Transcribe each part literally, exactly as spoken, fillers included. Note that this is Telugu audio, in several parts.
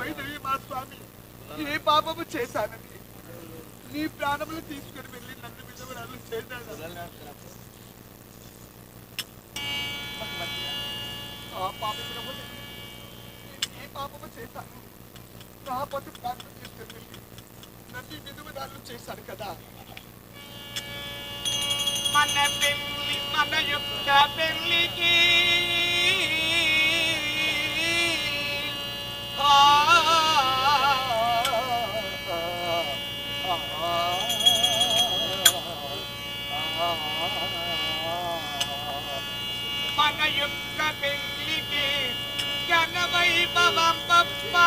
వైద్యుడి మా స్వామి ఏ పాపము చేశానని నీ ప్రాణములు తీసుకుని వెళ్ళి నన్ను విధవరాలు చేశాడు. ఆ పాపము ఏ పాపము చేశాను రాకపోతే ప్రాణం తీసుకుని వెళ్ళి నన్ను విధవరాలు చేశాడు కదా. మన పెళ్లి మన యొక్క పెళ్లికి మన యొక్క పెళ్లికి ఘన వైభవం పప్ప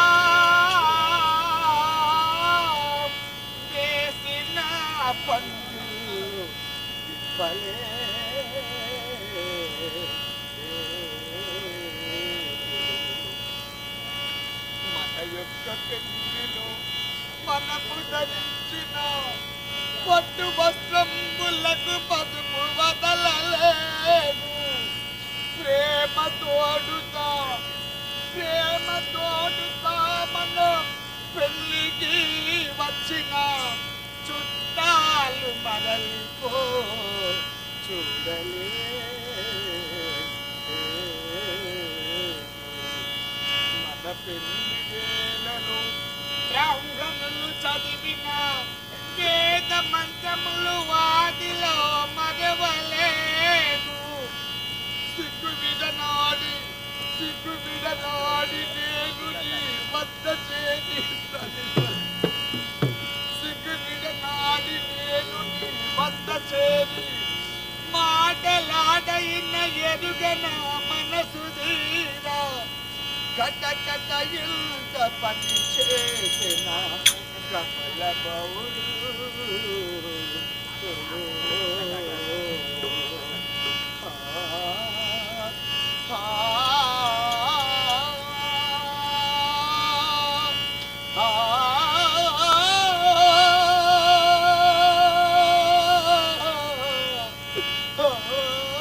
వేసిన పండు భలే మన యొక్క పెళ్లిలో మనము ధరించిన పట్టు వస్త్రములకు పదుపు వదలలేదు. ప్రేమ తోడుతా ప్రేమ తోడుతా మనం పెళ్లికి వచ్చిన చుట్టాలు మరలిపో చూడలే. మన పెళ్లి వేళలో బ్రాహ్మణులు చదివిన వేద మంత్రములు వాదిలో మరవలేదు. సిగ్గు విడనాడి సిగ్గు విడనాడి నేను నీ వద్ద చేరి సిగ్గు విడనాడి నేను నీ వద్ద చేరి మాటలాడైన ఎరుగన మనసు తీరా కట కట ఇంత పని చేసిన కమల బౌడు Oh